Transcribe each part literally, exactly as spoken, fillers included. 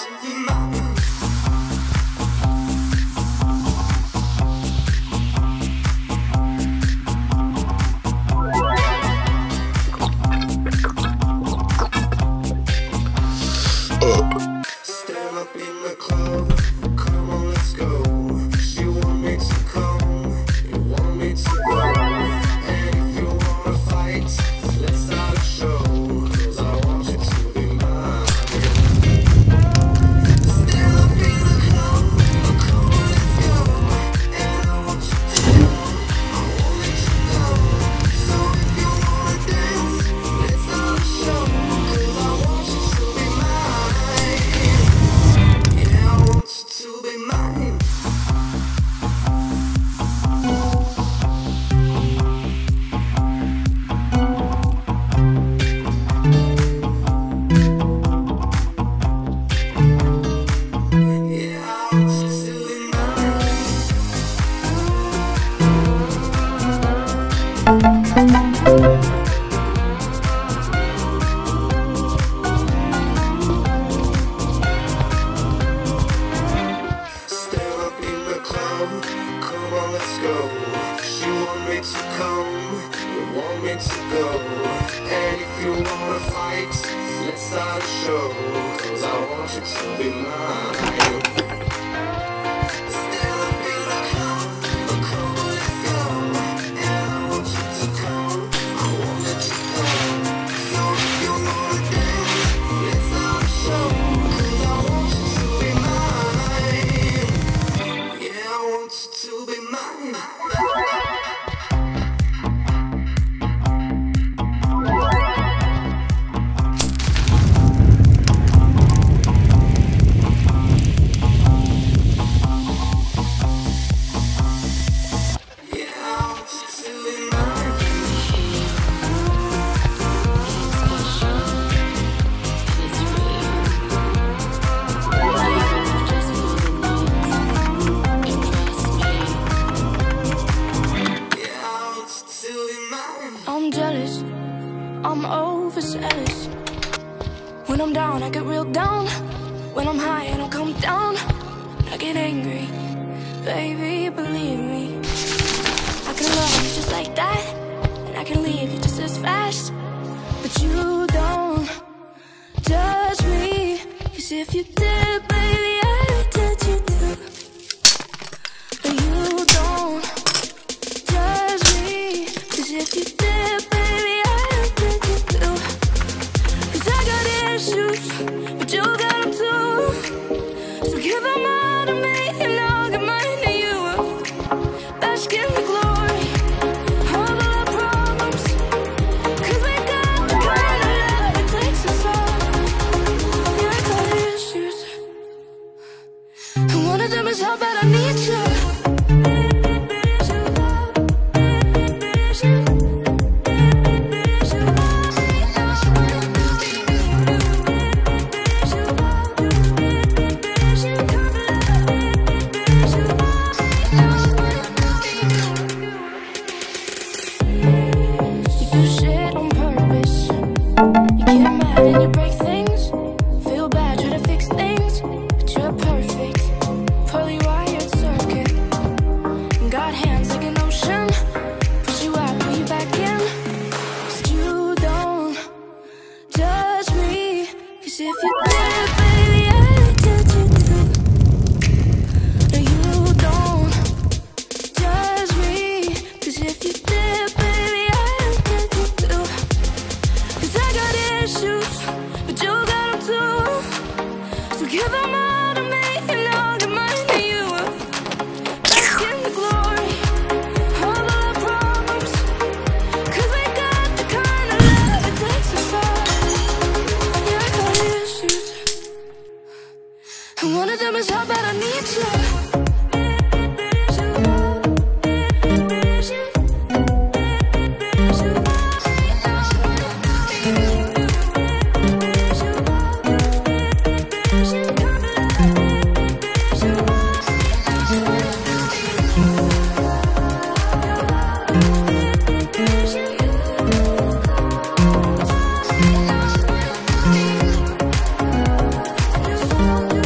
you.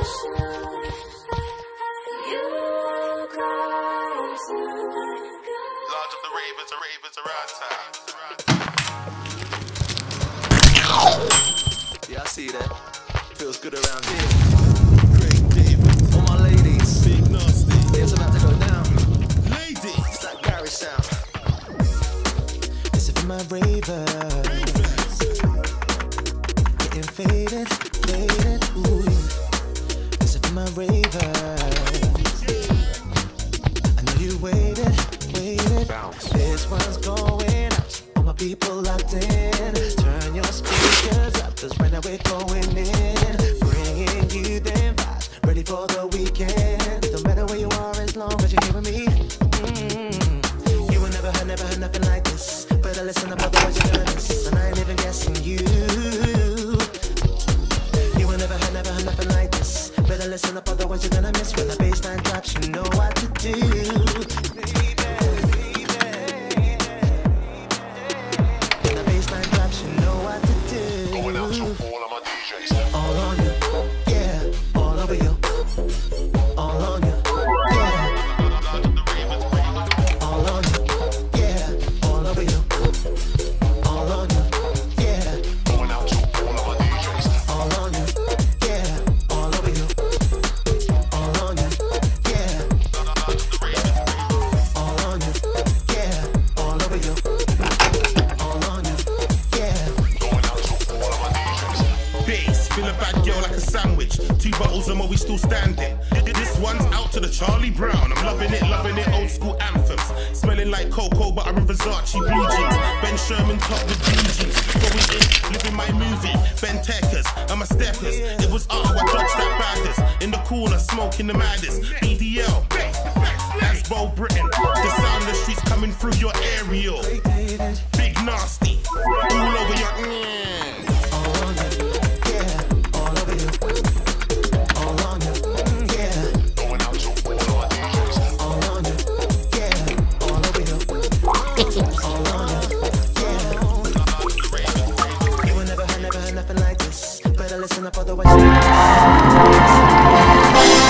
Yeah, I see that. Feels good around here. Craig David, all my ladies. Big nasty. It's about to go down. Ladies, it's like Gary sound. This is for my ravers. Getting faded, faded. Ooh. This is for my ravers. I know you waited, waited. Bounce. This one's going out. All my people locked in. Turn your speakers up, cause right now we're going in. Bringing you them vibes, ready for the weekend. Don't matter where you are as long as you're here with me. Mm-hmm. You will never heard, never heard nothing like this. Better listen up, otherwise you're gonna miss. And I ain't even guessing you. You will never heard, never heard nothing like this. Better listen up, otherwise you're gonna miss. When the bassline drops, you know what to do. Baby. Feel a bad girl like a sandwich. Two bottles and more, we still standing. This one's out to the Charlie Brown. I'm loving it, loving it, old school anthems. Smelling like cocoa, but I'm in Versace blue jeans. Ben Sherman top with B Gs. Going in, living my movie. Ben Teckers, I'm a steppers. It was art, I dodged that baggers. In the corner, smoking the maddest. B D L, that's Bo Britain. The sound of the streets coming through your aerial. Big nasty, all over your. Mm. Listen up, otherwise